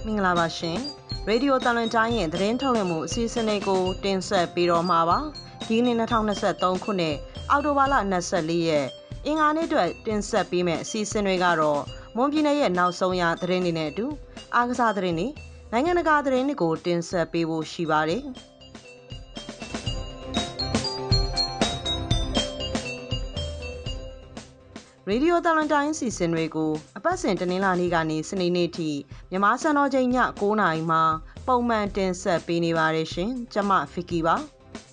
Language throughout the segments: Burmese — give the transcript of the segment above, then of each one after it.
မင်္ဂလာပါရှင်ရေဒီယိုတန်လွင်တိုင်းရဲ့သတင်းထုတ်လွှင့်မှုအစီအစဉ်လေးကိုတင်ဆက်ပေးတော့မှာပါဒီနေ့2023ခုနှစ်အောက်တိုဘာလ24ရက်အင်္ဂါနေ့အတွက်တင်ဆက်ပေးမယ့်အစီအစဉ်တွေကတော့မွန်ပြည်နယ်ရဲ့နောက်ဆုံးရသတင်းတွေနဲ့အတူအားကစားသတင်းတွေနိုင်ငံတကာသတင်းတွေကိုတင်ဆက်ပေးဖို့ရှိပါတယ်ရေဒီယိုတန်လွင်တိုင်းစီစဉ်တွေကိုအပတ်စဉ်တနင်္လာနေ့ကနေစနေနေ့ထိမြန်မာစံတော်ချိန်ည9:00နာရီမှာပုံမှန်တင်ဆက်ပေးနေပါတယ်ရှင်။ကျွန်မဖီကီပါ။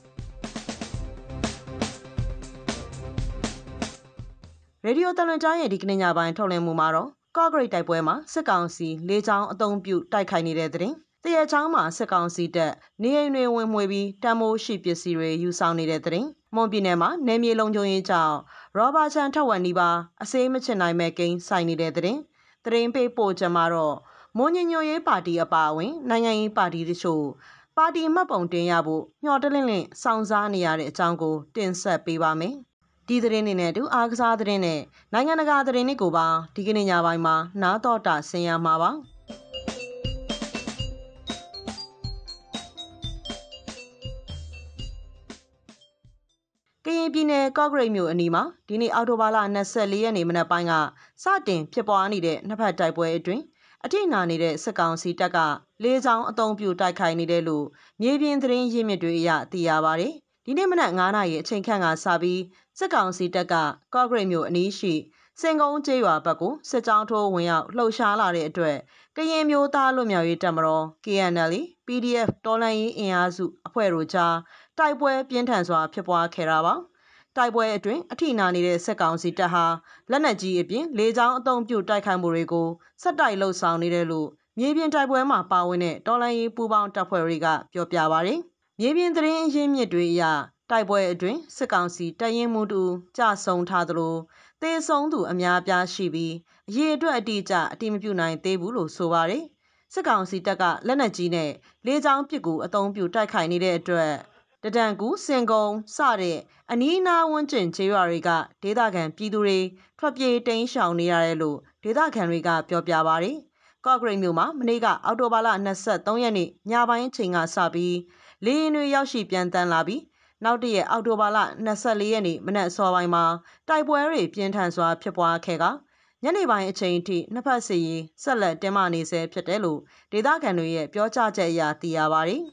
ရေဒီယိုတန်လွင်တိုင်းရဲ့ဒီကနေ့ညပိုင်းထုတ်လွှင့်မှုမှာတော့ကော့ဂရိတ်တိုက်ပွဲမှာစစ်ကောင်စီလေကြောင်းအုံပြုတိုက်ခိုက်နေတဲ့သတင်းတရချောင်းမှာစစ်ကောင်စီတပ်နေအိမ်တွေဝင်မှွေပြီးတံမိုးရှိပစ္စည်းတွေယူဆောင်နေတဲ့သတင်းမွန်ပြည်နယ်မှာနယ်မြေလုံခြုံရေးကြောင့်ရောဘာချန်ထက်ဝက်နီးပါးအစေးမချင်နိုင်မဲ့ကိန်းဆိုင်နေတဲ့သတင်းပေးပို့ချက်မှာတော့မွန်ညညိုရေးပါတီအပါအဝင်နိုင်ငံရေးပါတီတချို့ပါတီမှတ်ပုံတင်ရဖို့ညှော်တလင့်လင့်စောင့်စားနေရတဲ့အကြောင်းကိုတင်ဆက်ပေးပါမယ်ဒီသတင်းတွေနဲ့အတူအားကစားသတင်းနဲ့နိုင်ငံတကာသတင်းတွေကိုပါဒီကနေ့ညပိုင်းမှာနားတော်တာဆင်ရမှာပါကရင်ပြည်နယ်ကော့ဂရိတ်မြို့အနီးမှာဒီနေ့အောက်တိုဘာလ24ရက်နေ့မနက်ပိုင်းကစတင်ဖြစ်ပွားနေတဲ့နှစ်ဖက်တိုက်ပွဲအတွင်းအထိနာနေတဲ့စစ်ကောင်စီတပ်ကလေကြောင်းအုံပြုတိုက်ခိုက်နေတယ်လို့မြေပြင်သတင်းရင်းမြစ်တွေအရသိရပါတယ်။ဒီနေ့မနက်9:00နာရီအချိန်ခန့်ကစပြီးစစ်ကောင်စီတပ်ကကော့ဂရိတ်မြို့အနီးရှိစင်ကုန်းကျေးရွာဘက်ကိုစစ်ကြောင်းထိုးဝင်ရောက်လှုပ်ရှားလာတဲ့အတွက်ကရင်မျိုးသားလွတ်မြောက်ရေးတပ်မတော် KNL PDF တော်လှန်ရေးအင်အားစုအဖွဲ့တို့ကြားတိုက်ပွဲပြင်းထန်စွာဖြစ်ပွားခဲ့တာပါတိုက်ပွဲအတွင်းအထိနာနေတဲ့စစ်ကောင်စီတပ်ဟာလက်နက်ကြီးအပြင်လေကြောင်းအုံပြုတိုက်ခိုက်မှုတွေကိုဆက်တိုက်လှုပ်ဆောင်နေတယ်လို့မြေပြင်တိုက်ပွဲမှာပါဝင်တဲ့တော်လှန်ရေးပူးပေါင်းတပ်ဖွဲ့တွေကပြောပြပါရယ်မြေပြင်သတင်းအရင်းမြစ်တွေအရတိုက်ပွဲအတွင်းစစ်ကောင်စီတပ်ရင်းမှုတူကြဆုံထားသလိုတေဆုံးသူအများပြားရှိပြီးအရေးအတွက်အတိအကျအတိမပြုနိုင်သေးဘူးလို့ဆိုပါရယ်စစ်ကောင်စီတပ်ကလက်နက်ကြီးနဲ့လေကြောင်းပစ်ကူအုံပြုတိုက်ခိုက်နေတဲ့အတွက်တဒံကူစင်ကုန်းစတဲ့အနီးအနားဝန်းကျင်ခြေရွာတွေကဒေသခံပြည်သူတွေထွက်ပြေးတိမ်းရှောင်နေရတယ်လို့ဒေသခံတွေကပြောပြပါရယ်ကော့ဂရိတ်မြို့မှာမနေ့ကအောက်တိုဘာလ23ရက်နေ့ညပိုင်းအချိန်ကစပြီးလေယာဉ်တွေရောက်ရှိပြန်တန်းလာပြီးနောက်တရက်အောက်တိုဘာလ24ရက်နေ့မနက်အစောပိုင်းမှာတိုက်ပွဲတွေပြင်းထန်စွာဖြစ်ပွားခဲ့ကညနေပိုင်းအချိန်ထိနှစ်ဖက်စစ်ရေးဆက်လက်တင်းမာနေဆဲဖြစ်တယ်လို့ဒေသခံတွေရဲ့ပြောကြားချက်အရသိရပါရယ်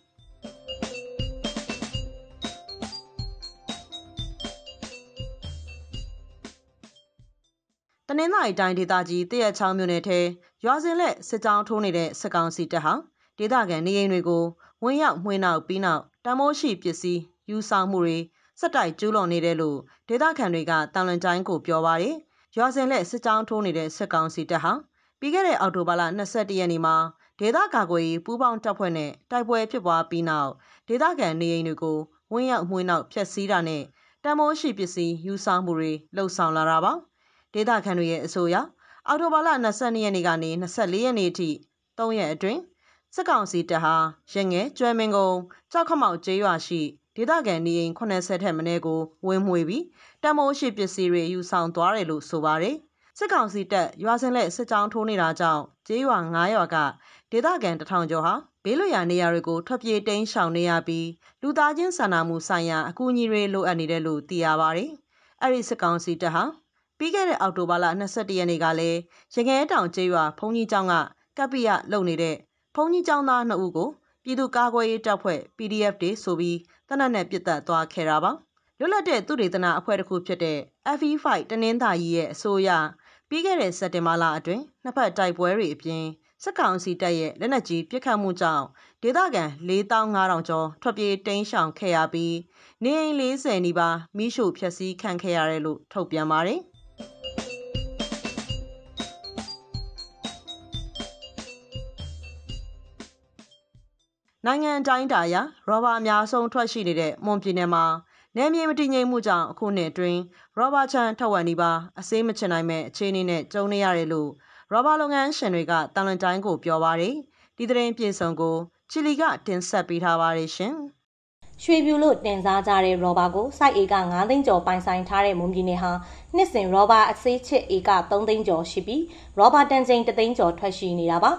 တနင်္သာရီတိုင်းဒေသကြီးတရက်ချောင်းမြို့နယ်ထဲရွာစင်လက်စစ်ကြောင်းထိုးနေတဲ့စစ်ကောင်စီတပ်ဟာဒေသခံနေအိမ်တွေကိုဝင်ရောက်မှွေနှောက်ပြီးနောက်တမိုးရှိပစ္စည်းယူဆောင်မှုတွေစက်တိုက်ကျူးလွန်နေတယ်လို့ဒေသခံတွေကတန်လွင်တိုင်းကိုပြောပါတယ်ရွာစင်လက်စစ်ကြောင်းထိုးနေတဲ့စစ်ကောင်စီတပ်ဟာပြီးခဲ့တဲ့အောက်တိုဘာလ22ရက်နေ့မှာဒေသကာကွယ်ရေးပူးပေါင်းတပ်ဖွဲ့နဲ့တိုက်ပွဲဖြစ်ပွားပြီးနောက်ဒေသခံနေအိမ်တွေကိုဝင်ရောက်မှွေနှောက်ဖျက်ဆီးတာနဲ့တမိုးရှိပစ္စည်းယူဆောင်မှုတွေလှုပ်ဆောင်လာတာပါဒေသခံတွေရဲ့အဆိုအရအောက်တိုဘာလ22ရက်နေ့ကနေ24ရက်နေ့အထိ3ရက်အတွင်းစစ်ကောင်စီတပ်ဟာရငယ်ကျွဲမင်းကုန်းကြောက်ခမောက်ကျေးရွာရှိဒေသခံနေအိမ်80ထက်မနည်းကိုဝင်မှွေပြီးတမိုးရှိပစ္စည်းတွေယူဆောင်သွားတယ်လို့ဆိုပါတယ်စစ်ကောင်စီတပ်ရွာစင်လက်စစ်ကြောင်းထိုးနေတာကြောင့်ကျေးရွာ9ရွာကဒေသခံ1000ကျော်ဟာဘေးလွတ်ရာနေရာတွေကိုထွက်ပြေးတိမ်းရှောင်နေရပြီးလူသားချင်းစာနာမှုဆိုင်ရာအကူအညီတွေလိုအပ်နေတယ်လို့သိရပါတယ်အဲ့ဒီစစ်ကောင်စီတပ်ဟာပြီးခဲ့တဲ့အောက်တိုဘာလ22ရက်နေ့ကလည်းရငဲတောင်ကျေးရွာဘုံကြီးကျောင်းကကပ္ပိယလုပ်နေတဲ့ဘုံကြီးကျောင်းသား2ဦးကိုပြည်သူ့ကာကွယ်ရေးတပ်ဖွဲ့ PDF တွေဆိုပြီးတနက်နဲ့ပစ်တက်သွားခဲ့တာပါလွတ်လပ်တဲ့သူဒေသနာအဖွဲ့တစ်ခုဖြစ်တဲ့ FE5 တနင်္သာရီရဲ့အဆိုအရပြီးခဲ့တဲ့စက်တင်ဘာလအတွင်းနှစ်ဖက်တိုက်ပွဲတွေအပြင်စစ်ကောင်စီတပ်ရဲ့လက်နက်ကြီးပစ်ခတ်မှုကြောင့်ဒေသခံ4500ကျော်ထွက်ပြေးတိမ်းရှောင်ခဲ့ရပြီးနေအိမ်40နီးပါးမိရှို့ဖျက်ဆီးခံခဲ့ရတယ်လို့ထုတ်ပြန်ပါတယ်နိုင်ငံတိုင်းတာအရရောဘာအများဆုံးထွက်ရှိနေတဲ့မွန်ပြည်နယ်မှာနယ်မြေမတည်ငြိမ်မှုကြောင့်အခုနှစ်အတွင်းရောဘာချန်ထက်ဝက်နီးပါးအစေးမချင်နိုင်မဲ့အခြေအနေနဲ့ကြုံနေရတယ်လို့ရောဘာလုပ်ငန်းရှင်တွေကတန်လွင်တိုင်းကိုပြောပါတယ်ဒီသတင်းပြေဆုံးကိုချီလီကတင်ဆက်ပေးထားပါတယ်ရှင်ရွှေပြူလို့တင်စားကြတဲ့ရောဘာကိုစိုက်ဧက9သိန်းကျော်ပိုင်ဆိုင်ထားတဲ့မွန်ပြည်နယ်ဟာနှစ်စဉ်ရောဘာအစေးချစ်ဧက3သိန်းကျော်ရှိပြီးရောဘာတန်ချိန်3သိန်းကျော်ထွက်ရှိနေတာပါ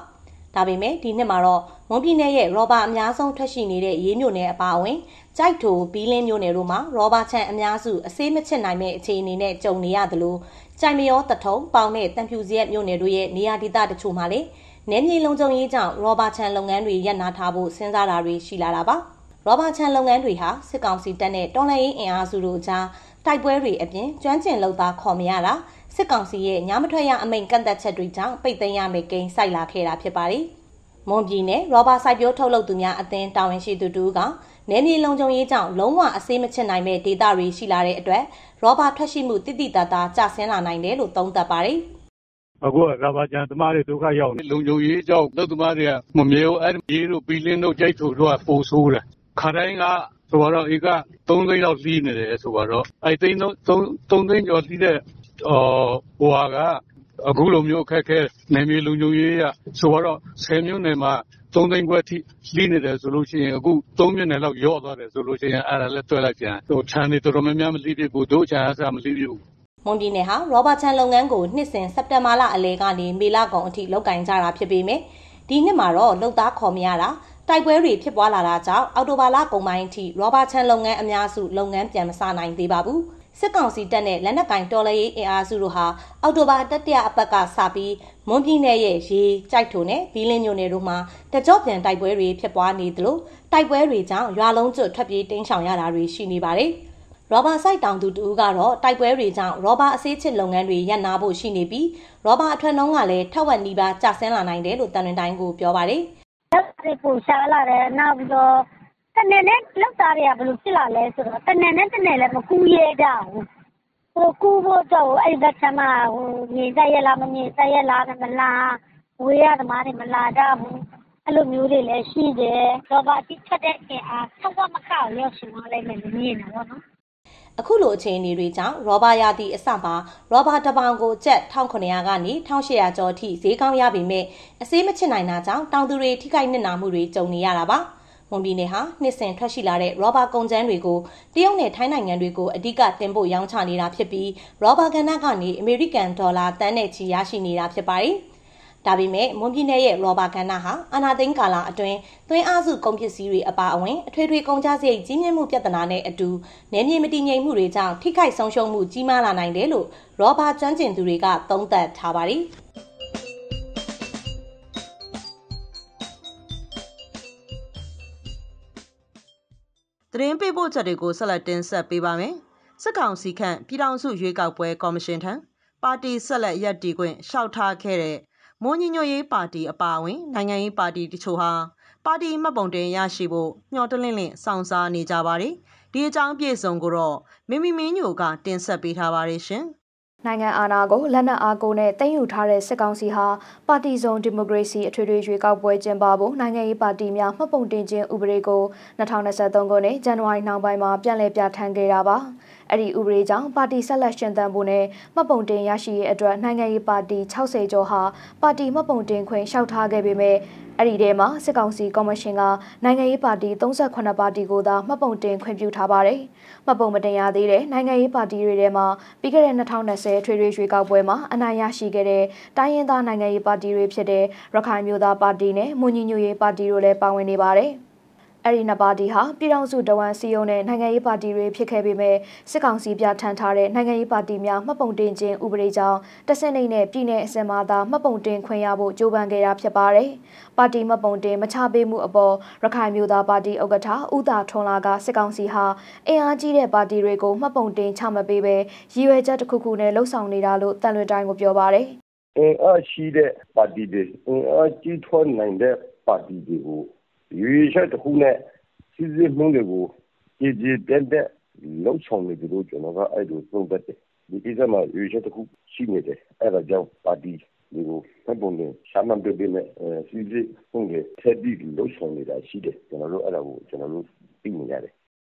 ဒါပေမဲ့ဒီနှစ်မှာတော့မွန်ပြည်နယ်ရဲ့ရောဘာအများဆုံးထွက်ရှိနေတဲ့ရေးမြို့နယ်အပါအဝင်ကြိုက်ထိုဘီလင်းမြို့နယ်တို့မှာရောဘာချန်အများစုအစေးမချစ်နိုင်မဲ့အခြေအနေနဲ့ကြုံနေရသလိုကြိုင်မရောတထုံပေါင်နဲ့တန်ဖြူစရက်မြို့နယ်တို့ရဲ့နေရာဒေသတချို့မှာလည်းနယ်မြေလုံခြုံရေးကြောင့်ရောဘာချန်လုပ်ငန်းတွေရပ်နားထားဖို့စဉ်းစားတာတွေရှိလာတာပါရောဘာချန်လုပ်ငန်းတွေဟာစစ်ကောင်စီတပ်နဲ့တော်လှန်ရေးအင်အားစုတို့ကြားတိုက်ပွဲတွေအပြင်ကျွမ်းကျင်လုပ်သားခေါ်မရတာစစ်ကောင်စီရဲ့ညမထွက်ရအမိန့်ကန့်သက်ချက်တွေကြောင့်ပိတ်သိမ်းရမယ့်ကိန်းစိုက်လာခဲ့တာဖြစ်ပါတယ်။မွန်ပြည်နယ်ရောဘာစိုက်ပျိုးထုတ်လုပ်သူများအသင်းတာဝန်ရှိသူတူကနယ်မြေလုံခြုံရေးကြောင့်လုံးဝအစေးမချစ်နိုင်မဲ့ဒေသတွေရှိလာတဲ့အတွက်ရောဘာထွက်ရှိမှုတိတိတတ်တာကျဆင်းလာနိုင်တယ်လို့သုံးသပ်ပါတယ်။အခုကဘာကြံသမားတွေဒုက္ခရောက်နေလုံခြုံရေးကြောင့်လုပ်သမားတွေကမမြဲဘူးအဲ့ဒီတို့ပြီးလင်းတို့ကြိုက်ထိုတို့ကပိုဆိုးတယ်။ခါတိုင်းကဆိုတော့ဧက3သိန်းလောက်စီးနေတယ်ဆိုတော့အဲ့3သိန်းကျော်စီးတဲ့ဟိုကအခုလိုမျိုးအခက်ခဲနယ်မြေလုံခြုံရေးရဆိုတော့10မြို့နယ်မှာ3သိန်းခွဲထိစီးနေတယ်ဆိုလို့ရှိရင်အခု3မြို့နယ်လောက်ရော့သွားတယ်ဆိုလို့ရှိရင်အဲ့ဒါလည်းတွဲလိုက်ပြန်ခြံတွေတော်တော်များများမလိပြဘူးတို့ခြံအစားမလိပြဘူးမွန်ပြည်နယ်ဟာရောဘာချန်လုပ်ငန်းကိုနှစ်စဉ်စက်တင်ဘာလအလယ်ကနေမေလကုန်အထိလုပ်ကင်ကြတာဖြစ်ပေမယ့်ဒီနှစ်မှာတော့လုပ်သားခေါ်မရတာတိုက်ပွဲတွေဖြစ်ပွားလာတာကြောင့်အော်တိုဘာလကုန်ပိုင်းအထိရောဘာချန်လုပ်ငန်းအများစုလုပ်ငန်းပြန်မစနိုင်သေးပါဘူးစစ်ကောင်စီတပ်နဲ့လက်နက်ကင်တော်လှန်ရေးအင်အားစုတို့ဟာအော်တိုဘာတတိယအပတ်ကစပြီးမွန်ပြည်နယ်ရဲ့ရေကြိုက်ထိုနဲ့ဘီလင်းမြို့နယ်တို့မှာတကြော့ပြန်တိုက်ပွဲတွေဖြစ်ပွားနေသလိုတိုက်ပွဲတွေကြောင့်ရွာလုံးကျွတ်ထွက်ပြေးတင်းရှောင်ရတာတွေရှိနေပါတယ်ရောဘာစိုက်တောင်သူတူကတော့တိုက်ပွဲတွေကြောင့်ရောဘာအစေးချစ်လုပ်ငန်းတွေရပ်နားဖို့ရှိနေပြီးရောဘာအထွက်နှုန်းကလည်းထက်ဝက်နီးပါးကျဆင်းလာနိုင်တယ်လို့တန်လွင်တိုင်းကိုပြောပါတယ်။လက်တွေပူရှာလာတယ်နောက်ပြီးတော့တနေ့နဲ့လောက်သားတွေကဘယ်လိုဖြစ်လာလဲဆိုတော့တနေ့နဲ့လည်းမကူရဲကြဘူး။ကူဖို့တော့အဲ့ဘက်ချမှာနေတရလားမနေတရလားမလားဝေးရသမားတွေမလာကြဘူး။အဲ့လိုမျိုးတွေလည်းရှိတယ်။ရောဘာအတိချက်တဲ့အအားဆောက်မကောက်လို့ရှိမှလည်းမမြင်ဘူးပေါ့နော်။အခုလိုအခြေအနေတွေကြောင့်ရောဘာရာသီအစမှာရောဘာတစ်ပေါင်ကိုကျပ်1900ကနေ1800ကျော်အထိဈေးကောင်းရပေမဲ့အစေးမချစ်နိုင်တာကြောင့်တောင်သူတွေထိခိုက်နစ်နာမှုတွေကြုံနေရတာပါမွန်ပြည်နယ်ဟာနှစ်စဉ်ထွက်ရှိလာတဲ့ရောဘာကုန်ကျန်းတွေကိုတရုတ်နဲ့ထိုင်းနိုင်ငံတွေကိုအဓိကတင်ပို့ရောင်းချနေတာဖြစ်ပြီးရောဘာကဏ္ဍကနေအမေရိကန်ဒေါ်လာတန်းနဲ့ချီရရှိနေတာဖြစ်ပါတယ်ဒါပေမဲ့မွန်ပြည်နယ်ရဲ့ရောဘာကဏ္ဍဟာအာဏာသိမ်းကာလအတွင်းသွင်းအားစုကုန်ပစ္စည်းတွေအပါအဝင်အထွေထွေကုန်ကျစရိတ်ကြီးမြင့်မှုပြဿနာနဲ့အတူနယ်မြေမတည်ငြိမ်မှုတွေကြောင့်ထိခိုက်ဆုံးရှုံးမှုကြီးမားလာနိုင်တယ်လို့ရောဘာကျွမ်းကျင်သူတွေကသုံးသပ်ထားပါတယ်သတင်းပေးပို့ချက်တွေကိုဆက်လက်တင်ဆက်ပေးပါမယ်။စစ်ကောင်စီခန့်ပြည်ထောင်စုရွေးကောက်ပွဲကော်မရှင်ထံပါတီဆက်လက်ရပ်တည်ခွင့်လျှောက်ထားခဲ့တဲ့မွန်ညီညွတ်ရေးပါတီအပါအဝင်နိုင်ငံရေးပါတီတချို့ဟာပါတီမှတ်ပုံတင်ရရှိဖို့မျှော်တလင့်လင့်စောင့်စားနေကြပါတယ်။ဒီအကြောင်းပြည့်စုံကိုတော့မင်းညိုကတင်ဆက်ပေးထားပါတယ်ရှင်။နိုင်ငံအာဏာကိုလက်နက်အားကိုနဲ့တင်ယူထားတဲ့စစ်ကောင်စီဟာပါတီစုံဒီမိုကရေစီအထွေထွေရွေးကောက်ပွဲကျင်းပဖို့နိုင်ငံရေးပါတီများမှတ်ပုံတင်ခြင်းဥပဒေကို2023ခုနှစ်ဇန်နဝါရီနောက်ပိုင်းမှာပြန်လည်ပြဋ္ဌာန်းခဲ့တာပါ။အဲ့ဒီဥပဒေကြောင့်ပါတီဆက်လက်ရှင်သန်ဖို့နဲ့မှတ်ပုံတင်ရရှိရေးအတွက်နိုင်ငံရေးပါတီ60ကျော်ဟာပါတီမှတ်ပုံတင်ခွင့်လျှောက်ထားခဲ့ပေမဲ့အဲ့ဒီထဲမှာစစ်ကောင်စီကော်မရှင်ကနိုင်ငံရေးပါတီ38ပါတီကိုသာမှတ်ပုံတင်ခွင့်ပြုထားပါတယ်။မှတ်ပုံမတင်ရသေးတဲ့နိုင်ငံရေးပါတီတွေထဲမှာပြီးခဲ့တဲ့2020ထွေထွေရွေးကောက်ပွဲမှာအနိုင်ရရှိခဲ့တဲ့တိုင်းရင်းသားနိုင်ငံရေးပါတီတွေဖြစ်တဲ့ရခိုင်မျိုးသားပါတီနဲ့မွန်ညီညွတ်ရေးပါတီတို့လည်းပါဝင်နေပါတယ်။အဲ့ဒီနှစ်ပါတီဟာပြည်ထောင်စုတဝန်စီယုံနဲ့နိုင်ငံရေးပါတီတွေဖြစ်ခဲ့ပေမဲ့စစ်ကောင်စီပြဋ္ဌာန်းထားတဲ့နိုင်ငံရေးပါတီများမှတ်ပုံတင်ခြင်းဥပဒေကြောင့်တဆင့်နဲ့ပြည်내အစင်မှာသာမှတ်ပုံတင်ခွင့်ရဖို့ကြိုးပမ်းခဲ့တာဖြစ်ပါတယ်။ပါတီမှတ်ပုံတင်မချပေးမှုအပေါ်ရခိုင်မျိုးသားပါတီဥက္ကဋ္ဌဦးသာထွန်းလာကစစ်ကောင်စီဟာအင်အားကြီးတဲ့ပါတီတွေကိုမှတ်ပုံတင်ချမပေးဘဲရည်ရွယ်ချက်တစ်ခုခုနဲ့လှုပ်ဆောင်နေတာလို့တန်လွင်တိုင်းကိုပြောပါတယ်။အင်အားရှိတဲ့ပါတီတွေအင်အားကြီးထွန်းနိုင်တဲ့ပါတီတွေကိုရွေးချက်တစ်ခုနဲ့စီစဉ်မှုတွေကိုကြည်ကြည်ပြတ်ပြတ်လောက်ဆောင်နေကြလို့ကျွန်တော်ကအဲ့လိုသုံးသပ်တယ်ဒီကိစ္စမှာရွေးချက်တစ်ခုရှိနေတယ်အဲ့ဒါကြောင့်ပါတီတွေကိုမှတ်ပုံတင်ရှာမှန်ပေးပေးနဲ့စီစဉ်မှုတွေထပ်ပြီးလောက်ဆောင်နေတာရှိတယ်ကျွန်တော်တို့အဲ့ဒါကိုကျွန်တော်တို့သိနေရတယ်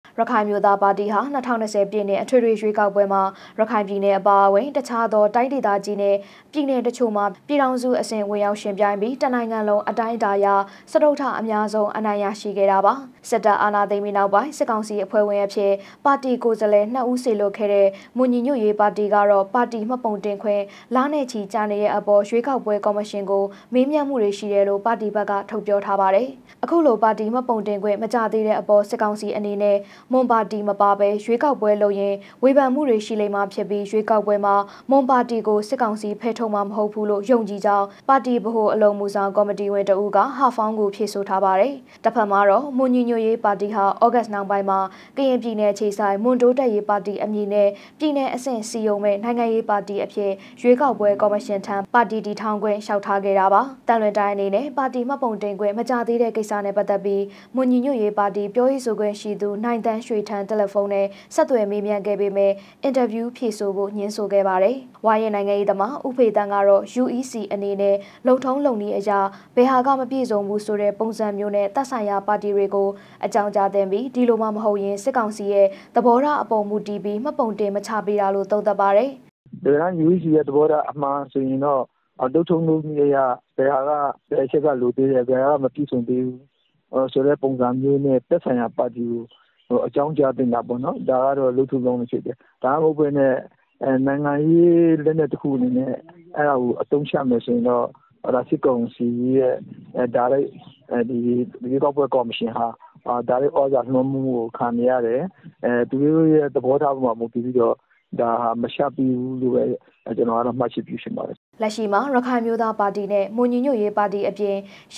ရခိုင်မျိုးသားပါတီဟာ2020ပြည့်နှစ်အထွေထွေရွေးကောက်ပွဲမှာရခိုင်ပြည်နယ်အပါအဝင်တခြားသောတိုင်းဒေသကြီးနဲ့ပြည်နယ်တချို့မှာပြည်ထောင်စုအဆင့်ဝင်ရောက်ရှင်ပြိုင်ပြီးတနိုင်ငံလုံးအတိုင်းအတာအရစတုထအများဆုံးအနိုင်ရရှိခဲ့တာပါစစ်တပ်အာဏာသိမ်းပြီးနောက်ပိုင်းစစ်ကောင်စီအဖွဲ့ဝင်အဖြစ်ပါတီကိုယ်စားလှယ်2ဦးစေလွှတ်ခဲ့တဲ့မွန်ညီညွတ်ရေးပါတီကတော့ပါတီမှတ်ပုံတင်ခွင့်လားနဲ့ချီကြာနေတဲ့အပေါ်ရွေးကောက်ပွဲကော်မရှင်ကိုမေးမြန်းမှုတွေရှိတယ်လို့ပါတီဘက်ကထုတ်ပြောထားပါတယ်အခုလိုပါတီမှတ်ပုံတင်ခွင့်မကြသေးတဲ့အပေါ်စစ်ကောင်စီအနေနဲ့မွန်ပါတီမပါဘဲရွေးကောက်ပွဲလုပ်ရင်ဝေဖန်မှုတွေရှိလိမ့်မှာဖြစ်ပြီးရွေးကောက်ပွဲမှာမွန်ပါတီကိုစစ်ကောင်စီဖဲထုတ်မှာမဟုတ်ဘူးလို့ယုံကြည်ကြောင်းပါတီဗဟိုအလုံးမှုဆောင်ကော်မတီဝင်တဦးကဟာဖောင်းကိုဖြေဆိုထားပါတယ်။တစ်ဖက်မှာတော့မွန်ညီညွတ်ရေးပါတီဟာဩဂတ်စ်နောက်ပိုင်းမှာကရင်ပြည်နယ်ခြေဆိုင်မွန်တိုးတက်ရေးပါတီအမည်နဲ့ပြည်နယ်အဆင့်စီယုံမဲ့နိုင်ငံရေးပါတီအဖြစ်ရွေးကောက်ပွဲကော်မရှင်ထံပါတီတည်ထောင်ခွင့်လျှောက်ထားခဲ့တာပါ။တန်လွင်တိုင်းအနေနဲ့ပါတီမှတ်ပုံတင်ခွင့်မကြသေးတဲ့ကိစ္စနဲ့ပတ်သက်ပြီးမွန်ညီညွတ်ရေးပါတီပြောရေးဆိုခွင့်ရှိသူနိုင်တန်းရွှေထန်းတယ်လီဖုန်းနဲ့ဆက်သွယ်မေးမြန်းခဲ့ပေမဲ့အင်တာဗျူးဖြေဆိုဖို့ညှင်းဆိုခဲ့ပါတယ်။ဝါရင်နိုင်ငံရေးသမားဦးဖေတန်းကတော့ UEC အနေနဲ့လုံထုံးလုံနည်းအရာဘယ်ဟာကမပြည့်စုံဘူးဆိုတဲ့ပုံစံမျိုးနဲ့တပ်ဆိုင်ရာပါတီတွေကိုအကြောင်းကြားတင်ပြီးဒီလိုမှမဟုတ်ရင်စစ်ကောင်စီရဲ့သဘောထားအပေါ်မူတည်ပြီးမှတ်ပုံတင်မချပေးတာလို့သုံးသပ်ပါတယ်။ဒါက UEC ရဲ့သဘောထားအမှန်ဆိုရင်တော့လုံထုံးလုံနည်းအရာဘယ်ဟာကဘယ်အချက်ကလိုသေးတယ်ဘယ်ဟာကမပြည့်စုံသေးဘူးဆိုတဲ့ပုံစံမျိုးနဲ့တပ်ဆိုင်ရာပါတီကိုအကြောင်းကြားတင်တာပေါ့နော်ဒါကတော့လုံထုံးလုံနည်းဖြစ်တယ်ဒါမှမဟုတ်ဘဲနဲ့နိုင်ငံရေးလက်နက်တစ်ခုအနေနဲ့အဲ့ဒါကိုအသုံးချမယ်ဆိုရင်တော့စစ်ကောင်စီရဲ့ဒါလိုက်ဒီကောက်ပွဲကော်မရှင်ဟာဒါလိုက်ဩဇာလွှမ်းမှုကိုခံရရတယ်သူတို့ရဲ့သဘောထားပေါ်မှာမူတည်ပြီးတော့ဒါမရှပ်ပြီးဘူးလို့ပဲကျွန်တော်ကတော့မှတ်ချက်ပြုရှင်ပါတယ်လက်ရှိမှာရခိုင်မျိုးသားပါတီနဲ့မွန်ညီညွတ်ရေးပါတီအပြင်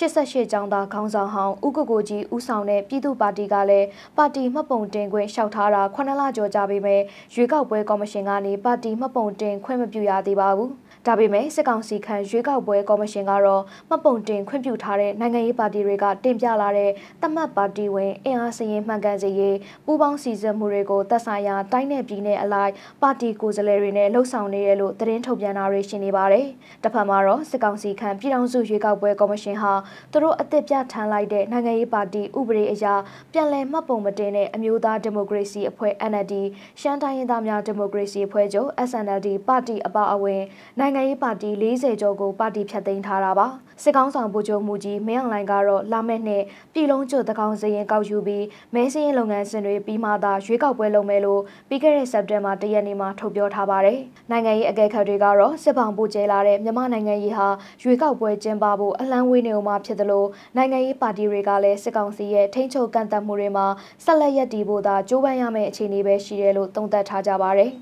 88ကျောင်းသားခေါင်းဆောင်ဟောင်းဦးကိုကိုကြီးဦးဆောင်တဲ့ပြည်သူ့ပါတီကလည်းပါတီမှတ်ပုံတင်ခွင့်လျှောက်ထားတာ9လကျော်ကြာပေမဲ့ရွေးကောက်ပွဲကော်မရှင်ကနေပါတီမှတ်ပုံတင်ခွင့်မပြုရသေးပါဘူး။ဒါပေမဲ့စစ်ကောင်စီခန့်ရွေးကောက်ပွဲကော်မရှင်ကတော့မှတ်ပုံတင်ခွင့်ပြုထားတဲ့နိုင်ငံရေးပါတီတွေကတင်ပြလာတဲ့သတ်မှတ်ပါတီဝင်အင်အားစည်းရင်မှန်ကန်စေရေးပူးပေါင်းစည်းစိမ်မှုတွေကိုသက်ဆိုင်ရာတိုင်းနယ်ပြည်နယ်အလိုက်ပါတီကိုယ်စားလှယ်တွေနဲ့လှုပ်ဆောင်နေရလို့သတင်းထုတ်ပြန်တာတွေရှိနေပါတယ်။တစ်ဖက်မှာတော့စစ်ကောင်စီခန့်ပြည်ထောင်စုရွေးကောက်ပွဲကော်မရှင်ဟာသူတို့အသစ်ပြထန်လိုက်တဲ့နိုင်ငံရေးပါတီဥပဒေအရပြန်လည်မှတ်ပုံမတင်တဲ့အမျိုးသားဒီမိုကရေစီအဖွဲ့ NLD ရှမ်းတိုင်းရင်းသားများဒီမိုကရေစီအဖွဲ့ချုပ် SNLD ပါတီအပါအဝင်နိုင်ငံရေးပါတီ40ကျော်ကိုပါတီဖြတ်သိမ်းထားတာပါစစ်ကောင်ဆောင်ဗိုလ်ချုပ်မှုကြီးမင်းအောင်လှိုင်ကတော့လာမယ့်နှစ်ပြည်လုံးကျွတ်တကောင်စရင်ကောက်ယူပြီးမဲစရင်လုပ်ငန်းစဉ်တွေပြီးမှသာရွေးကောက်ပွဲလုပ်မယ်လို့ပြီးခဲ့တဲ့စက်တင်ဘာ1ရက်နေ့မှာထုတ်ပြောထားပါတယ်နိုင်ငံရေးအကဲခတ်တွေကတော့စစ်ပောင်ပို့ကျဲလာတဲ့မြန်မာနိုင်ငံရေးဟာရွေးကောက်ပွဲကျင်းပဖို့အလံဝေးနေဦးမှာဖြစ်တယ်လို့နိုင်ငံရေးပါတီတွေကလည်းစစ်ကောင်စီရဲ့ထိန်းချုပ်ကန့်သတ်မှုတွေမှာဆက်လက်ရပ်တည်ဖို့သာကြိုးပမ်းရမယ့်အခြေအနေပဲရှိတယ်လို့သုံးသပ်ထားကြပါတယ်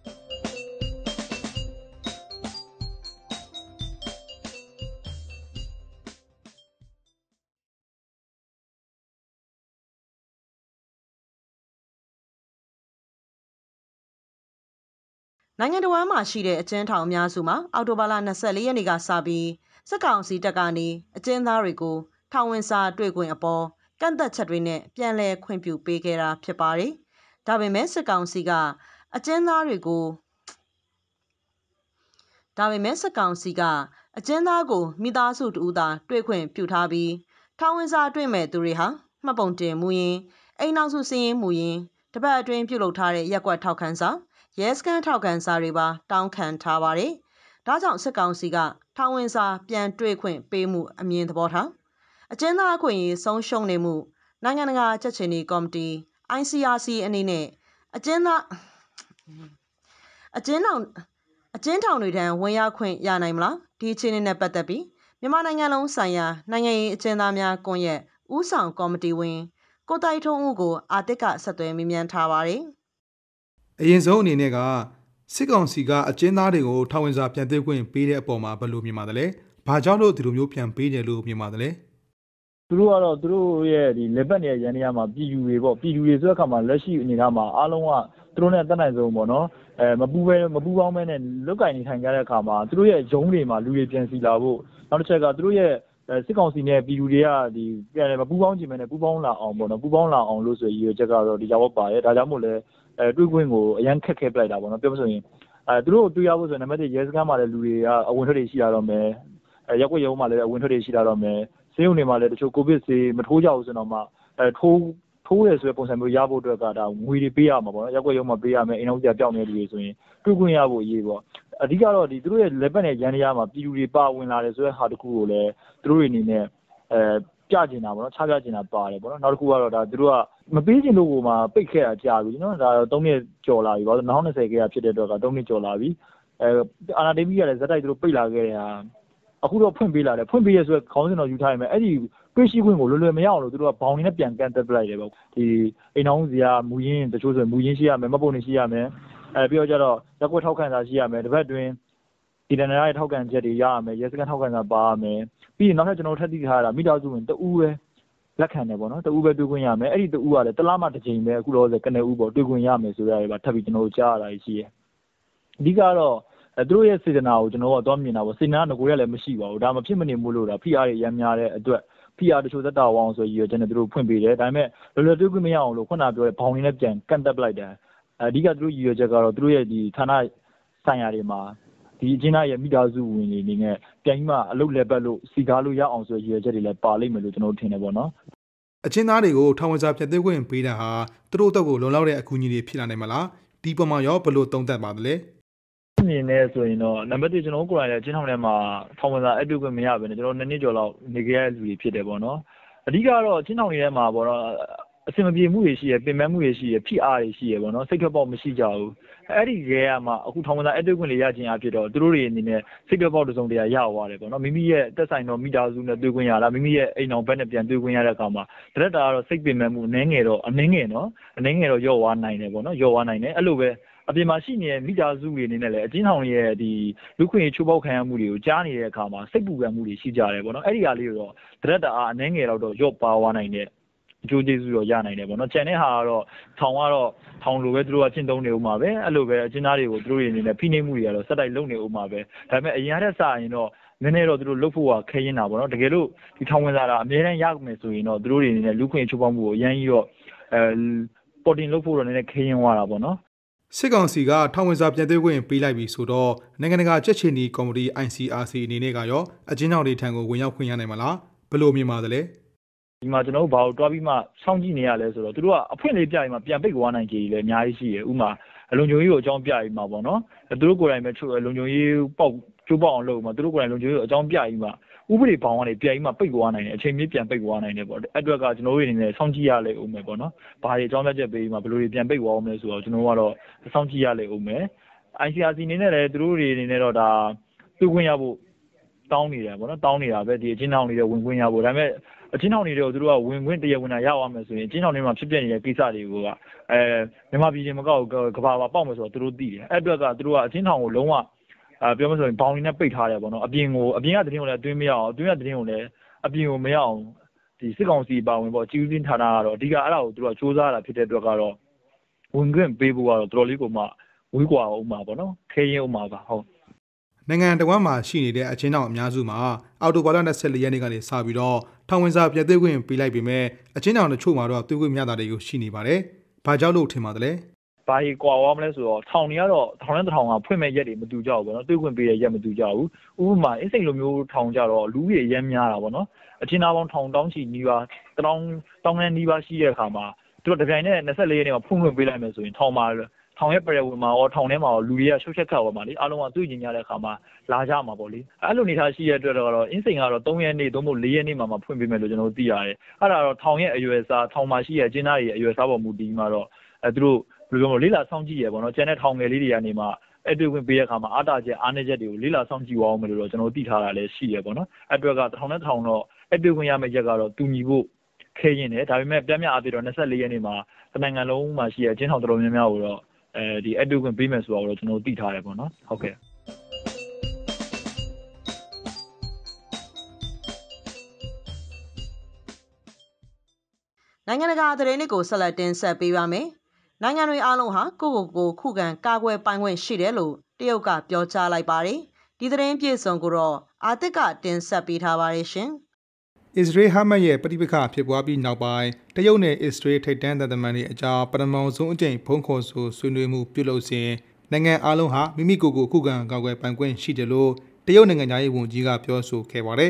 နိုင်ငံတော်ဝန်မှရှိတဲ့အကျဉ်းထောင်အများစုမှာအောက်တိုဘာလ24ရက်နေ့ကစပြီးစစ်ကောင်စီတပ်ကနေအကျဉ်းသားတွေကိုထောင်ဝင်စာတွေ့ခွင့်အပေါ်ကန့်သက်ချက်တွေနဲ့ပြန်လည်ခွင့်ပြုပေးခဲ့တာဖြစ်ပါတယ်။ဒါပေမဲ့စစ်ကောင်စီကအကျဉ်းသားကိုမိသားစုတူသာတွေ့ခွင့်ပြုထားပြီးထောင်ဝင်စာတွေ့မဲ့သူတွေဟာမှတ်ပုံတင်မူရင်အိမ်နောက်စုစည်းရင်မူရင်တပတ်အတွင်းပြုလုပ်ထားတဲ့ရက်ကွက်ထောက်ခံစာရဲစခန်းထောက်ခံစာတွေပါတောင်းခံထားပါတယ်။ဒါကြောင့်စစ်ကောင်စီကထောင်ဝင်စာပြန်တွေ့ခွင့်ပေးမှုအမြင်သဘောထားအကျဉ်းသားအခွင့်အရေးဆုံးရှုံးနေမှုနိုင်ငံတကာကြက်ချင်နီကော်မတီ ICRC အနေနဲ့အကျဉ်းထောင်တွေထံဝင်ရောက်ခွင့်ရနိုင်မလားဒီအခြေအနေနဲ့ပတ်သက်ပြီးမြန်မာနိုင်ငံလုံးဆိုင်ရာနိုင်ငံရေးအကျဉ်းသားများကွန်ရက်ဦးဆောင်ကော်မတီဝင်ကိုတိုက်ထုံးဦးကိုအာတစ်ကဆက်သွယ်မေးမြန်းထားပါတယ်။အရင်ဆုံးအနေနဲ့ကစစ်ကောင်စီကအကျဉ်းသားတွေကိုထောင်ဝင်စာပြန်သွင်းခွင့်ပေးတဲ့အပေါ်မှာဘယ်လိုမြင်ပါသလဲ။ဘာကြောင့်လို့ဒီလိုမျိုးပြန်ပေးတယ်လို့မြင်ပါသလဲ။သူတို့ကတော့သူတို့ရဲ့ဒီလက်ပတ်နေတဲ့ရန်နေရာမှာပြည်ယူတွေပေါ့ပြည်ယူတွေဆိုတဲ့အခါမှာလက်ရှိအနေထားမှာအားလုံးကသူတို့နဲ့တက်နိုင်ဆုံးပေါ့နော်မပူပေါင်းမဲနဲ့လွတ်ကင်နေထိုင်ကြတဲ့အခါမှာသူတို့ရဲ့ဂျုံတွေမှာလူတွေပြန်စီလာဖို့နောက်တစ်ချက်ကသူတို့ရဲ့စစ်ကောင်စီနဲ့ပြည်သူတွေကဒီပြန်လည်းမပူပေါင်းချင်မဲနဲ့ပူပေါင်းလာအောင်ပေါ့နော်ပူပေါင်းလာအောင်လို့ဆိုရည်ရွယ်ချက်ကတော့ဒီကြောင့်ပါတယ်ဒါကြောင့်မို့လဲတွေးခွင့်ကိုအရန်ခက်ခဲပလိုက်တာပေါ့နော်ပြောမဆိုရင်သူတို့တွေ့ရဖို့ဆိုရင်နံပါတ်1ရဲစခန်းမှာလည်းလူတွေကအဝင်ထွက်တွေရှိလာတော့မယ်ရက်ွက်ရုံးမှာလည်းအဝင်ထွက်တွေရှိလာတော့မယ်ဆေးရုံတွေမှာလည်းတချို့ကိုဗစ်ဆေးမထိုးကြဘူးဆိုတော့မှထိုးထိုးရဲဆိုတဲ့ပုံစံမျိုးရဖို့အတွက်ကဒါငွေတွေပေးရမှာပေါ့နော်ရက်ွက်ရုံမှာပေးရမယ်အိမ်အောင်စရာပြောင်းနေတယ်ဆိုရင်တွေ့ခွင့်ရဖို့အရေးပေါ့အဓိကတော့သူတို့ရဲ့လက်ပတ်နဲ့ရန်တရားမှာပြည်သူတွေပါဝင်လာတယ်ဆိုတဲ့ဟာတစ်ခုကိုလည်းသူတို့တွေအနေနဲ့ပြကျင်တာပေါ့နော်ချပြကျင်တာပါတယ်ပေါ့နော်နောက်တစ်ခုကတော့ဒါသူတို့ကမပေးချင်လို့ကိုမှပိတ်ခဲ့တာကြာပြီနော်ဒါ3နှစ်ကျော်လာပြီဘာလို့2020ကဖြစ်တဲ့အတွက်က3နှစ်ကျော်လာပြီအာနာဒေမီကလည်းဇက်တိုက်သူတို့ပိတ်လာခဲ့တဲ့ဟာအခုတော့ဖွင့်ပေးလာတယ်ဖွင့်ပေးရဆိုခေါင်းစဉ်တော်ယူထားရမယ်အဲ့ဒီတွေ့ရှိခွင့်ကိုလွယ်လွယ်မရအောင်လို့သူတို့ကဘောင်နေနဲ့ပြန်ကန်တက်ပလိုက်တယ်ပေါ့ဒီအိမ်အောင်စရာမူရင်းတချို့ဆိုမူရင်းရှိရမယ်မပုံနေရှိရမယ်ပြီးတော့ကျတော့ရက်ွက်ထောက်ခံစာရှိရမယ်တစ်ပတ်တွင်ဒီတနင်္လာရဲ့ထောက်ခံချက်တွေရရမယ်ရဲစခန်းထောက်ခံစာပါရမယ်ပြီးရင်နောက်ထပ်ကျွန်တော်ထပ်သိထားတာမိသားစုဝင်တဦးပဲလက်ခံတယ်ပေါ့နော်တဦးပဲတွေ့ခွင့်ရမယ်အဲ့ဒီတဦးကလည်းတစ်လမှတစ်ချိန်ပဲအခုတော့ကနေဦးပေါ့တွေ့ခွင့်ရမယ်ဆိုရရပါထပ်ပြီးကျွန်တော်ကြားရတာရှိရဲ့အဓိကတော့သူတို့ရဲ့စေတနာကိုကျွန်တော်ကတော့မြင်တာပေါ့စေတနာကငကိုရလည်းမရှိပါဘူးဒါမှဖြစ်မနေမို့လို့ဒါ PR တွေရမ်းများတဲ့အတွက် PR တချို့သက်တာဝအောင်ဆိုရည်ရွယ်ချက်နဲ့သူတို့ဖွင့်ပေးတယ်ဒါပေမဲ့လောလောတွေ့ခွင့်မရအောင်လို့ခုနပြောတဲ့ဘောင်ရင်းနဲ့ပြန်ကန့်တက်ပလိုက်တယ်အဓိကသူတို့ရည်ရွယ်ချက်ကတော့သူတို့ရဲ့ဒီဌာနဆိုင်ရာတွေမှာဒီအချင်းသားရဲ့မိသားစုဝင်တွေအနေနဲ့ပြန်ပြီးမှအလုပ်လက်ပတ်လို့စီကားလို့ရအောင်ဆိုရည်ရွယ်ချက်တွေလည်းပါလိမ့်မယ်လို့ကျွန်တော်ထင်တယ်ပေါ့နော်အချင်းသားတွေကိုထောင်ဝင်စာဖြတ်သိမ်းခွင့်ပေးတာဟာသူတို့အတွက်ကိုလုံလောက်တဲ့အကူအညီတွေဖြစ်လာနိုင်မလားဒီပုံမှာရောဘယ်လိုသုံးသပ်ပါသလဲမြင်နေဆိုရင်တော့နံပါတ်1ကျွန်တော်ကိုယ်တိုင်လည်းအချင်းထောင်ထဲမှာထောင်ဝင်စာအပြုတ်ခွင့်မရဘဲနဲ့ကျွန်တော်2နှစ်ကျော်လောက်နေခဲ့ရတဲ့လူတွေဖြစ်တယ်ပေါ့နော်အဓိကတော့အချင်းထောင်တွေထဲမှာပေါ့နော်အစင်မပြေမှုတွေရှိရပြင်ပန်းမှုတွေရှိရ PR တွေရှိရပေါ့နော်စိတ်ထွက်ပေါက်မရှိကြဘူးအဲ့ဒီရဲကမှအခုထောင်ဝင်စာအပြုတ်ခွင့်လေးရခြင်းအဖြစ်တော့သူတို့တွေအနေနဲ့စိတ်ထွက်ပေါက်တစုံတရာရသွားတယ်ပေါ့နော်မိမိရဲ့တက်ဆိုင်တော့မိသားစုနဲ့တွေ့ခွင့်ရလားမိမိရဲ့အိမ်အောင်ဘက်နဲ့ပြန်တွေ့ခွင့်ရတဲ့အခါမှာတရက်တာကတော့စိတ်ပင်ပန်းမှုအနည်းငယ်တော့ရော့ဝါနိုင်တယ်ပေါ့နော်ရော့ဝါနိုင်တယ်အဲ့လိုပဲအပြင်မှာရှိနေတဲ့မိသားစုတွေအနေနဲ့လည်းအချင်းထောင်ရဲ့ဒီလူခွင့်ချိုးပေါက်ခံရမှုတွေကိုကြားနေတဲ့အခါမှာစိတ်ပူပန်မှုတွေရှိကြတယ်ပေါ့နော်အဲ့ဒီဟာလေးကိုတော့တရက်တာအနည်းငယ်တော့ရော့ပါသွားနိုင်တဲ့အကျိုးကျေးဇူးတော့ရနိုင်တယ်ပေါ့နော်။ကျန်တဲ့ဟာကတော့ထောင်လိုပဲသူတို့ကကျင့်သုံးနေဦးမှာပဲအဲ့လိုပဲအကျဉ်းသားတွေကိုသူတို့တွေအနေနဲ့ဖိနှိပ်မှုတွေကတော့စက်တိုက်လုပ်နေဦးမှာပဲဒါပေမဲ့အရင်ကတည်းကစရင်တော့နည်းနည်းတော့သူတို့လုပ်ဖို့ကခဲရင်တာပေါ့နော်တကယ်လို့ဒီထောင်ဝင်စာတာအများအားရမယ်ဆိုရင်တော့သူတို့တွေအနေနဲ့လူခွင့်ချိုးဖောက်မှုကိုအရင်ကြီးတော့ပေါ်တင်လုပ်ဖို့တော့နည်းနည်းခဲရင်သွားတာပေါ့နော်စစ်ကောင်စီကထောင်ဝင်စာပြန်သွင်းခွင့်ပေးလိုက်ပြီဆိုတော့နိုင်ငံတကာကြက်ချီနီကော်မတီ ICRC အနေနဲ့ကရောအကျဉ်းထောင်တွေထံကိုဝင်ရောက်ခွင့်ရနိုင်မလားဘယ်လိုမြင်ပါသလဲဒီမှာကျွန်တော်တို့ဘာလို့တွားပြီးမှစောင့်ကြည့်နေရလဲဆိုတော့သူတို့ကအဖွင့်လေးပြရင်မှပြန်ပိတ်သွားနိုင်ကြည်လေအများကြီးရှိရဥမာလုံခြုံရေးကိုအကြောင်းပြရင်မှပေါ့နော်သူတို့ကိုယ်တိုင်ပဲလုံခြုံရေးကျိုးပေါက်အောင်လုပ်မှသူတို့ကိုယ်တိုင်လုံခြုံရေးကိုအကြောင်းပြရင်မှဥပဒေဘောင်ကနေပြန်ပြီးမှပိတ်သွားနိုင်တယ်အချိန်မီပြန်ပိတ်သွားနိုင်တယ်ပေါ့အဲ့အတွက်ကကျွန်တော်တို့အနေနဲ့စောင့်ကြည့်ရလေဦးမယ်ပေါ့နော်ဘာတွေအကြောင်းပြချက်ပေးမှဘယ်လိုတွေပြန်ပိတ်သွားအောင်လဲဆိုတော့ကျွန်တော်တို့ကတော့စောင့်ကြည့်ရလေဦးမယ် ICRC အနေနဲ့လည်းသူတို့တွေအနေနဲ့တော့ဒါသူ့ခွင့်ရဖို့တောင်းနေတယ်ပေါ့နော်တောင်းနေတာပဲဒီအချင်းထောင်တွေဝင်ခွင့်ရဖို့ဒါပေမဲ့အချင်းထောင်တွေကိုသူတို့ကဝင်ခွင့်တရားဝင်တာရအောင်မယ်ဆိုရင်အချင်းထောင်တွေမှာဖြစ်ပျက်နေတဲ့ကိစ္စတွေကိုကမြန်မာပြည်ချင်းမကောက်ကဘာပေါက်မယ်ဆိုတော့သူတို့သိတယ်အဲ့အတွက်ကသူတို့ကအချင်းထောင်ကိုလုံးဝပြောမှဆိုရင်ဘောင်ရင်းနဲ့ပိတ်ထားတယ်ပေါ့နော်အပြင်ကသတင်းကိုလည်းအတွင်းမရအောင်အတွင်းကသတင်းကိုလည်းအပြင်ကိုမရအောင်ဒီစစ်ကောင်စီပါဝင်ပေါ့ကြီးဦးစင်းဌာနကတော့အဓိကအဲ့ဒါကိုသူတို့ကစူးစမ်းတာဖြစ်တဲ့အတွက်ကတော့ဝင်ခွင့်ပေးဖို့ကတော့တော်တော်လေးကိုမှဝေးကွာအောင်မှာပေါ့နော်ခဲရင်အောင်မှာပါဟုတ်နိုင်ငံတော်မှာရှိနေတဲ့အချင်းတော်အများစုမှာအော်တိုဘာလ24ရက်နေ့ကနေစပြီးတော့ထောင်ဝင်စာပြန်သွင်းခွင့်ပေးလိုက်ပေမဲ့အချင်းတော်တချို့မှာတော့သွင်းခွင့်မရတာတွေကိုရှိနေပါတယ်။ဘာကြောင့်လို့ထင်ပါသလဲ။ဘာကြီးကွာသွားမလဲဆိုတော့ထောင်တွေကတော့ထောင်နဲ့ထောင်ကဖွင့်မဲ့ရက်တွေမတူကြဘူးပေါ့နော်။သွင်းခွင့်ပေးတဲ့ရက်မတူကြဘူး။ဥပမာအင်းစိန်လိုမျိုးထောင်ကြတော့လူကြီးအများများတာပေါ့နော်။အချင်းသားပေါင်းထောင်တောင်းချီနီးပါးတောင်းခန်းနီးပါးရှိတဲ့အခါမှာသူတို့တပြိုင်နက်24ရက်နေ့မှာဖွင့်ခွင့်ပေးလိုက်မယ်ဆိုရင်ထောင်ရဲ့ပရဝေမှာရောထောင်ထဲမှာရောလူတွေကရှုပ်ချက်ခတ်သွားမှာလေအားလုံးကတွေ့ကြရတဲ့အခါမှာလာကြမှာပေါ့လေအဲ့လိုနေထားရှိရတဲ့အတွက်တော့အင်းစိန်ကတော့3ရက်နေ့သို့မဟုတ်4ရက်နေ့မှာဖွင့်ပေးမယ်လို့ကျွန်တော်တို့သိရတယ်အဲ့ဒါတော့ထောင်ရဲ့အရွယ်စားထောင်မှာရှိရကျင်းသားတွေရဲ့အရွယ်စားပေါ်မူတည်မှာတော့သူတို့ဘယ်လိုပြောမလဲလေးလာစောင့်ကြည့်ရပေါ့နော်ကျန်တဲ့ထောင်ငယ်လေးတွေကနေမှအဲ့တွေ့ခွင့်ပေးတဲ့အခါမှာအားတာချက်အားနည်းချက်တွေကိုလေးလာစောင့်ကြည့်အောင်မယ်လို့တော့ကျွန်တော်တို့သိထားတာလည်းရှိရပေါ့နော်အဲ့အတွက်ကထောင်နဲ့ထောင်တော့အဲ့တွေ့ခွင့်ရမယ့်ရက်ကတော့တူညီဖို့ခဲရင်တယ်ဒါပေမဲ့ပြင်းပြအားပြတော့24ရက်နေ့မှာတနိုင်ငံလုံးမှာရှိရအချင်းထောင်တော်တော်များများကိုတော့ဒီအတူခွင့်ပေးမယ်ဆိုတော့ကျွန်တော်သိထားတယ်ပေါ့နော်ဟုတ်ကဲ့နိုင်ငံတကာသတင်းတွေကိုဆက်လက်တင်ဆက်ပေးပါမယ်နိုင်ငံတွေအားလုံးဟာကိုယ့်ကိုယ်ခုခံကာကွယ်ပိုင်ခွင့်ရှိတယ်လို့တရုတ်ကပြောကြားလိုက်ပါတယ်ဒီသတင်းပြည့်စုံကိုတော့အာသစ်ကတင်ဆက်ပေးထားပါတယ်ရှင်အစ္စရေးဟာမတ်ရဲ့ပဋိပက္ခဖြစ်ပွားပြီးနောက်ပိုင်းတရုတ်နဲ့အစ္စရေးထိပ်တန်းသံတမန်တွေအကြားပထမဆုံးအကြိမ်ဖုံးခေါ်ဆိုဆွေးနွေးမှုပြုလုပ်စဉ်နိုင်ငံအလုံးဟာမိမိကိုယ်ကိုခုခံကာကွယ်ပိုင်ခွင့်ရှိတယ်လို့တရုတ်နိုင်ငံသားရေးဝန်ကြီးကပြောဆိုခဲ့ပါတယ်။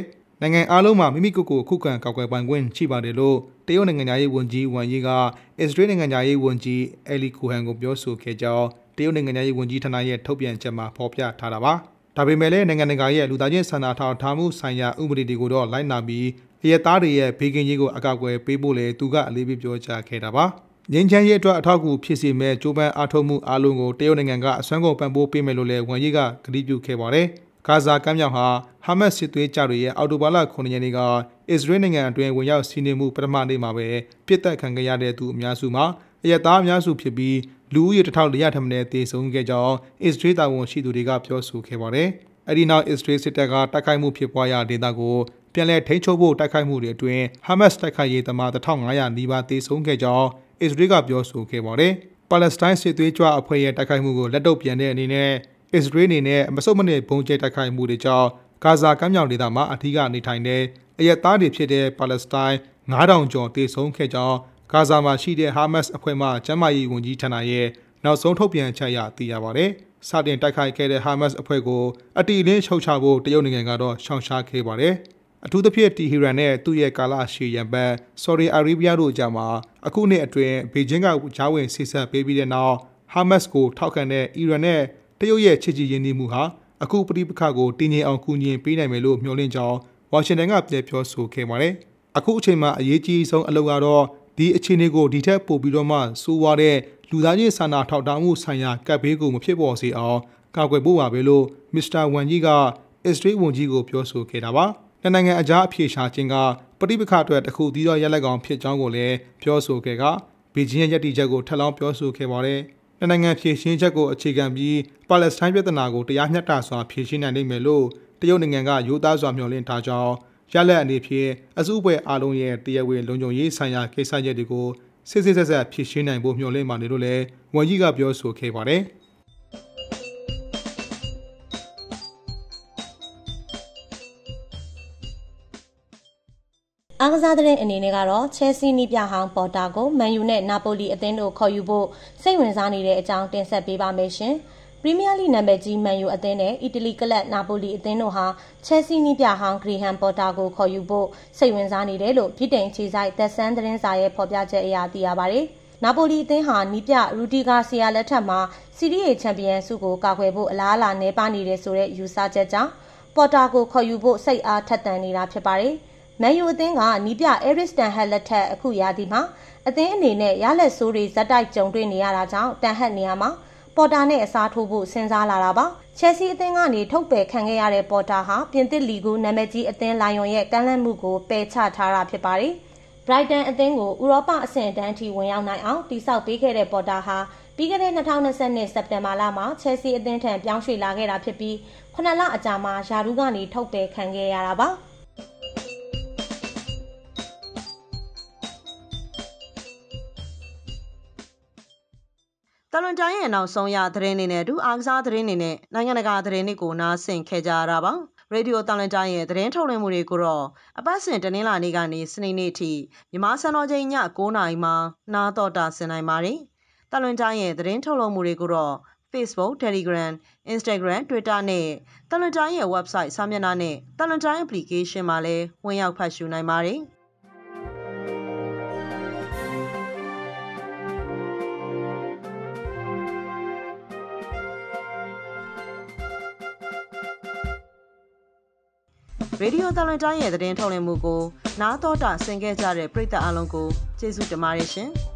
နိုင်ငံအားလုံးမှာမိမိကိုယ်ကိုခုခံကာကွယ်ပိုင်ခွင့်ရှိပါတယ်လို့တရုတ်နိုင်ငံသားရေးဝန်ကြီးဝမ်ယီကအစ္စရေးနိုင်ငံသားရေးဝန်ကြီးအလီကူဟန်ကိုပြောဆိုခဲ့ကြောင်းတရုတ်နိုင်ငံသားရေးဝန်ကြီးဌာနရဲ့ထုတ်ပြန်ချက်မှာဖော်ပြထားတာပါဒါပေမဲ့လည်းနိုင်ငံတကာရဲ့လူသားချင်းစာနာထောက်ထားမှုဆိုင်ရာဥပဒေတွေကိုတော့လိုက်နာပြီးအရက်သားတွေရဲ့ဘေးကင်းရေးကိုအကာအကွယ်ပေးဖို့လည်းသူကအလေးပေးပြောကြားခဲ့တာပါငြိမ်းချမ်းရေးအတွက်အထောက်အကူဖြစ်စေမဲ့ကြိုးပမ်းအားထုတ်မှုအားလုံးကိုတရုတ်နိုင်ငံကအစွမ်းကုန်ပံ့ပိုးပေးမယ်လို့လည်းဝန်ကြီးကကတိပြုခဲ့ပါတယ်ဂါဇာကမ်းမြောင်ဟာဟာမတ်စစ်သွေးကြတွေရဲ့အော်တိုဘာလ9ရက်နေ့ကအစ္စရေးနိုင်ငံအတွင်းဝင်ရောက်စီးနင်းမှုပထမနေ့မှာပဲပြစ်ဒဏ်ခံခဲ့ရတဲ့သူအများစုမှာအရက်သားအများစုဖြစ်ပြီးလူဦးရေ1400ထက်မနည်းသေဆုံးခဲ့ကြောင်းအစ္စရေးတာဝန်ရှိသူတွေကပြောဆိုခဲ့ပါတယ်။အဲဒီနောက်အစ္စရေးစစ်တပ်ကတိုက်ခိုက်မှုဖြစ်ပွားရာဒေသကိုပြန်လည်ထိန်းချုပ်ဖို့တိုက်ခိုက်မှုတွေအတွင်းဟာမတ်တိုက်ခိုက်ရေးသမား1500နီးပါးသေဆုံးခဲ့ကြောင်းအစ္စရေးကပြောဆိုခဲ့ပါတယ်။ပါလက်စတိုင်းစစ်သွေးကြွအဖွဲ့ရဲ့တိုက်ခိုက်မှုကိုလက်တုပ်ပြန်တဲ့အနေနဲ့အစ္စရေးအနေနဲ့မစုံမနစ်ဘုံကျဲတိုက်ခိုက်မှုတွေကြောင့်ဂါဇာကမ်းမြောင်ဒေသမှာအထူးကနေထိုင်တဲ့အရက်သားတွေဖြစ်တဲ့ပါလက်စတိုင်း9000ကျော်သေဆုံးခဲ့ကြောင်းဂါဇာမှာရှိတဲ့ဟာမတ်အဖွဲ့မှကျန်းမာရေးဝန်ကြီးဌာနရဲ့နောက်ဆုံးထုတ်ပြန်ချက်အရသိရပါတယ်။စတင်တိုက်ခိုက်ခဲ့တဲ့ဟာမတ်အဖွဲ့ကိုအတီလင်းရှုတ်ချဖို့တရုတ်နိုင်ငံကတော့ရှောင်ရှားခဲ့ပါတယ်။အထူးသဖြင့်တီဟီရန်နဲ့သူ့ရဲ့ကာလရှည်ရန်ဘတ်ဆော်ဒီအာရေဗျတို့ကြားမှာအခုနှစ်အတွင်းဘေကျင်းကဂျာဝင်ဆိဆက်ပေးပြီးတဲ့နောက်ဟာမတ်ကိုထောက်ခံတဲ့အီရန်နဲ့တရုတ်ရဲ့ချစ်ကြည်ရင်းနှီးမှုဟာအခုပဋိပက္ခကိုတည်ငြိမ်အောင်ကူညီပေးနိုင်မယ်လို့မျှော်လင့်ကြောင်းဝါရှင်တန်ကပြောဆိုခဲ့ပါတယ်။အခုအချိန်မှာအရေးကြီးဆုံးအလုပ်ကတော့ဒီအခြေအနေကိုဒီထက်ပိုပြီးတော့မှဆိုးဝါးတဲ့လူသားချင်းစာနာထောက်ထားမှုဆိုင်ရာကပ်ဘေးကိုမဖြစ်ပေါ်စေအောင်ကာကွယ်ဖို့ပါပဲလို့မစ္စတာဝမ်ကြီးကအစ္စရေးဝန်ကြီးကိုပြောဆိုခဲ့တာပါ။နိုင်ငံအကြားအပြေရှားခြင်းကပဋိပက္ခအတွက်တခုတည်းသောရလဒ်ကောင်ဖြစ်ကြောင်းကိုလည်းပြောဆိုခဲ့ကဘေဂျင်းရဲ့ယက်တီချက်ကိုထပ်လောင်းပြောဆိုခဲ့ပါတယ်။နိုင်ငံဖြည့်ရှင်းချက်ကိုအခြေခံပြီးပါလက်စတိုင်းပြည်ထနာကိုတရားမျှတစွာဖြည့်ရှင်းနိုင်နိုင်မယ်လို့တရုတ်နိုင်ငံကရိုးသားစွာမျှော်လင့်ထားကြောင်းရလက်အနေဖြင့်အစုအဖွဲ့အားလုံးရဲ့တရားဝင်လုံခြုံရေးဆိုင်ရာကိစ္စရပ်တွေကိုစစ်စစ်ဆက်ဆက်ဖြည့်ရှင်းနိုင်ဖို့မျှော်လင့်ပါတယ်လို့လည်းဝန်ကြီးကပြောဆိုခဲ့ပါတယ်။အားကစားတဲ့အနေနဲ့ကတော့ချဲစီနီးပြဟောင်းပေါ်တာကိုမန်ယူနဲ့နာပိုလီအသင်းတို့ခေါ်ယူဖို့စိတ်ဝင်စားနေတဲ့အကြောင်းတင်ဆက်ပေးပါမယ်ရှင်။ပရီးမီးယားလိနံပါတ်ကြီးမန်ယူအသင်းနဲ့အီတလီကလပ်နာပိုလီအသင်းတို့ဟာချဲစီနီးပြဟောင်းဂရီဟမ်ပေါ်တာကိုခေါ်ယူဖို့စိတ်ဝင်စားနေတယ်လို့ဗြိတိန်ခြေဆိုင်သက်ဆန်းသတင်းစာရဲ့ဖော်ပြချက်အရသိရပါတယ်။နာပိုလီအသင်းဟာနီးပြရူဒီဂါဆီယာလက်ထက်မှာစီးရီးရေးချန်ပီယံဆုကိုကာကွယ်ဖို့အလားအလာနှဲပါနေတယ်ဆိုတဲ့ယူဆချက်ကြောင့်ပေါ်တာကိုခေါ်ယူဖို့စိတ်အားထက်သန်နေတာဖြစ်ပါတယ်။မန်ယူအသင်းကနီးပြအဲရစ်တန်ဟက်လက်ထက်အခုရာသီမှာအသင်းအနေနဲ့ရလက်ဆိုးတွေဇက်တိုက်ကြုံတွေ့နေရတာကြောင့်တန်ဟက်နေရာမှာပေါ်တာနဲ့အစားထိုးဖို့စဉ်းစားလာတာပါချယ်ဆီအသင်းကနေထုတ်ပယ်ခံခဲ့ရတဲ့ပေါ်တာဟာပြင်သစ်လီဂိုနာမည်ကြီးအသင်းလိုင်ယွန်ရဲ့ကမ်းလှမ်းမှုကိုပယ်ချထားတာဖြစ်ပါတယ်ဘရိုက်တန်အသင်းကိုဥရောပအဆင့်အတန်းအထိဝင်ရောက်နိုင်အောင်တိစောက်ပေးခဲ့တဲ့ပေါ်တာဟာပြီးခဲ့တဲ့2020စက်တင်ဘာလမှာချယ်ဆီအသင်းထံပြောင်းရွှေ့လာခဲ့တာဖြစ်ပြီး9လအကြာမှာယာရူးကနေထုတ်ပယ်ခံခဲ့ရတာပါတလွန်တိုင်းရဲ့နောက်ဆုံးရသတင်းတွေနဲ့အတူအားကစားသတင်းတွေနဲ့နိုင်ငံတကာသတင်းတွေကိုနားဆင်ခဲ့ကြရတာပါရေဒီယိုတလွန်တိုင်းရဲ့သတင်းထုတ်လွှင့်မှုတွေကိုတော့အပတ်စဉ်တနင်္လာနေ့ကနေစနေနေ့ထိမြန်မာစံတော်ချိန်ည9:00နာရီမှာနားတော်တာဆင်နိုင်ပါတယ်တလွန်တိုင်းရဲ့သတင်းထုတ်လွှင့်မှုတွေကိုတော့ Facebook, Telegram, Instagram, Twitter နဲ့တလွန်တိုင်းရဲ့ website စာမျက်နှာနဲ့တလွန်တိုင်း application မှာလည်းဝင်ရောက်ဖတ်ရှုနိုင်ပါတယ်ရေဒီယိုတလွန်တိုင်းရဲ့သတင်းထုတ်လွှင့်မှုကိုနားတော်တာဆင်ခဲ့ကြတဲ့ပရိသတ်အားလုံးကိုကျေးဇူးတင်ပါတယ်ရှင်။